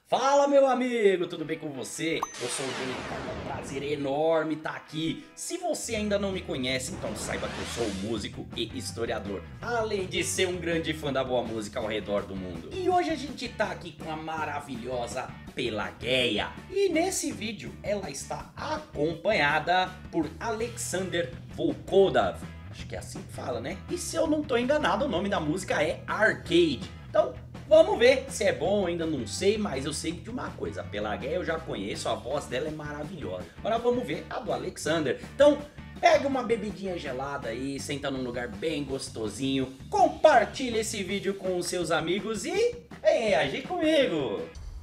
Fala, meu amigo, tudo bem com você? Eu sou o Johnny Ricardo, é um prazer enorme estar aqui. Se você ainda não me conhece, então saiba que eu sou músico e historiador, além de ser um grande fã da boa música ao redor do mundo. E hoje a gente tá aqui com a maravilhosa Pelageia. E nesse vídeo ela está acompanhada por Alexander Volkodav. Acho que é assim que fala, né? E se eu não tô enganado, o nome da música é Arcade. Então, vamos ver se é bom, ainda não sei, mas eu sei de uma coisa, a Pelageia eu já conheço, a voz dela é maravilhosa. Agora vamos ver a do Alexander. Então, pega uma bebidinha gelada aí, senta num lugar bem gostosinho, compartilha esse vídeo com os seus amigos e vem reagir comigo!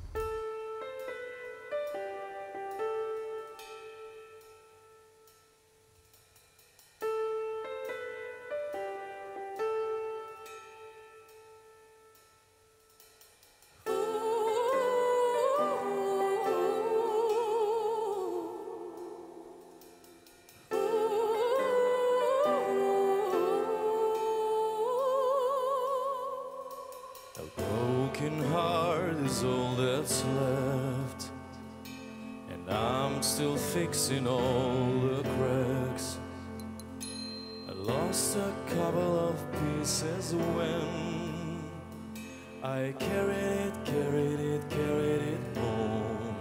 A broken heart is all that's left, and I'm still fixing all the cracks. I lost a couple of pieces when I carried it home.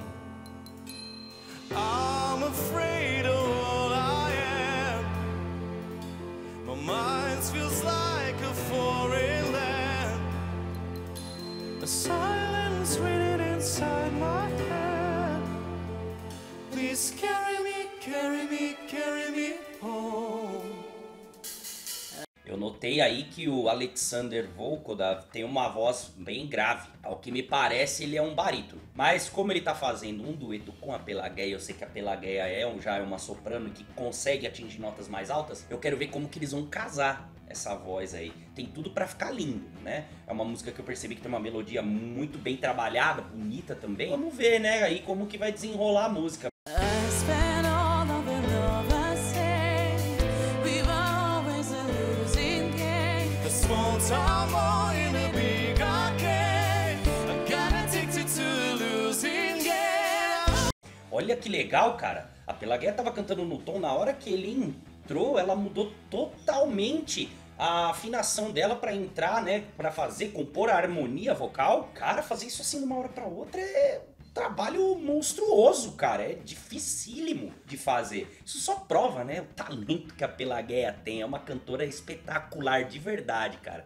I'm afraid of what I am. My mind feels like a foreign land. A silence written inside my head. Please carry me home. Eu notei aí que o Alexander Volkodav tem uma voz bem grave. Ao que me parece, ele é um barítono. Mas como ele tá fazendo um dueto com a Pelageia, eu sei que a Pelageia já é uma soprano que consegue atingir notas mais altas, eu quero ver como que eles vão casar essa voz aí. Tem tudo pra ficar lindo, né? É uma música que eu percebi que tem uma melodia muito bem trabalhada, bonita também. Vamos ver, né, aí como que vai desenrolar a música. Olha que legal, cara. A Pelageia tava cantando no tom, na hora que ele entrou, ela mudou totalmente a afinação dela pra entrar, né, pra compor a harmonia vocal. Cara, fazer isso assim de uma hora pra outra é um trabalho monstruoso, cara. É dificílimo de fazer. Isso só prova, né, o talento que a Pelageia tem. É uma cantora espetacular de verdade, cara.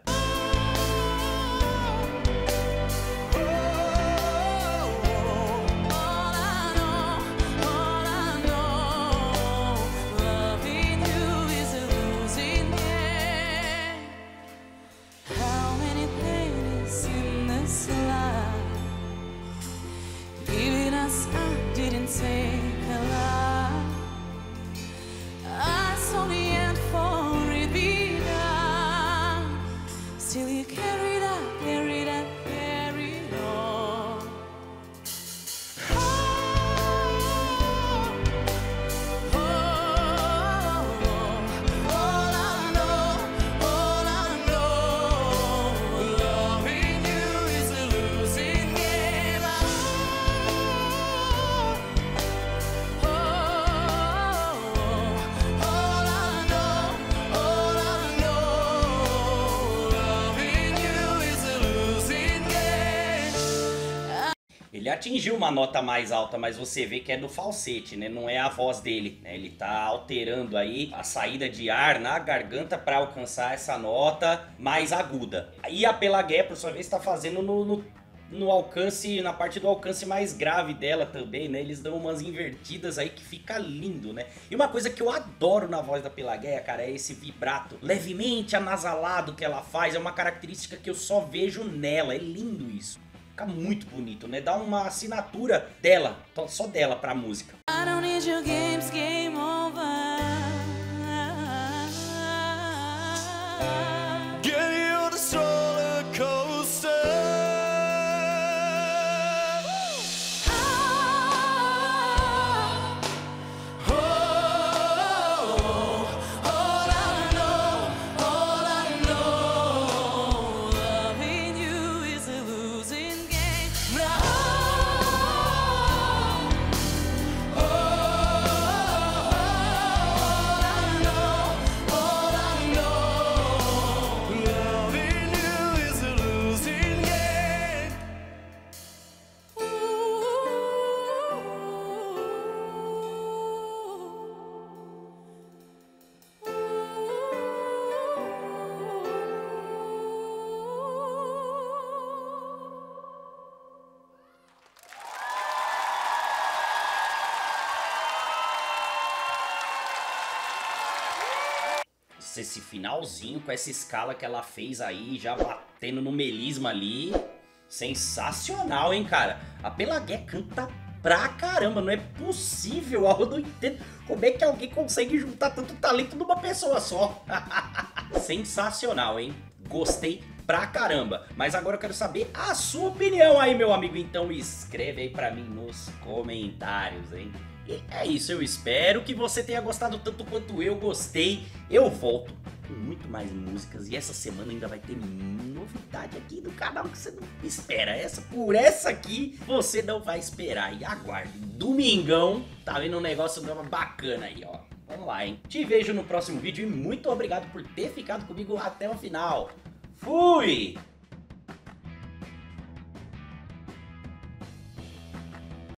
Ele atingiu uma nota mais alta, mas você vê que é do falsete, né? Não é a voz dele, né? Ele tá alterando aí a saída de ar na garganta para alcançar essa nota mais aguda. E a Pelageia, por sua vez, está fazendo no alcance, na parte do alcance mais grave dela também, né? Eles dão umas invertidas aí que fica lindo, né? E uma coisa que eu adoro na voz da Pelageia, cara, é esse vibrato levemente anasalado que ela faz. É uma característica que eu só vejo nela, é lindo isso. Fica muito bonito, né? Dá uma assinatura dela, só dela pra música. I don't need your games, game over. Get you on this roller coaster. Loving you is a losing game. No. Nossa, esse finalzinho com essa escala que ela fez aí, já batendo no melisma ali. Sensacional, hein, cara? A Pelagué canta pra caramba, não é possível, eu não entendo como é que alguém consegue juntar tanto talento numa pessoa só. Sensacional, hein? Gostei pra caramba. Mas agora eu quero saber a sua opinião aí, meu amigo. Então escreve aí pra mim nos comentários, hein? E é isso, eu espero que você tenha gostado tanto quanto eu gostei. Eu volto com muito mais músicas e essa semana ainda vai ter novidade aqui no canal que você não espera. Por essa aqui você não vai esperar. E aguarde, domingão, tá vendo um negócio bacana aí, ó. Vamos lá, hein? Te vejo no próximo vídeo e muito obrigado por ter ficado comigo até o final. Fui!